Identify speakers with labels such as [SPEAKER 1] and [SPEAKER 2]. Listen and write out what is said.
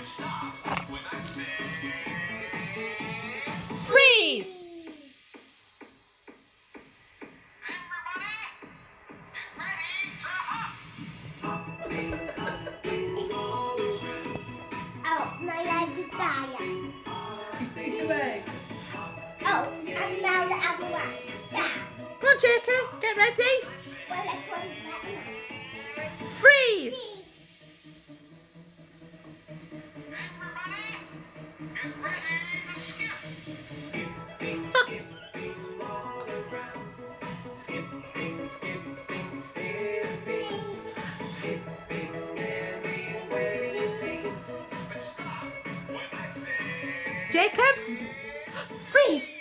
[SPEAKER 1] Freeze!
[SPEAKER 2] Oh, my leg is dying.
[SPEAKER 3] Your leg.
[SPEAKER 2] Oh, and now the other one. Down.
[SPEAKER 1] Come on, Jacob, get ready.
[SPEAKER 2] Well, this one's better.
[SPEAKER 1] Freeze! Jacob, freeze!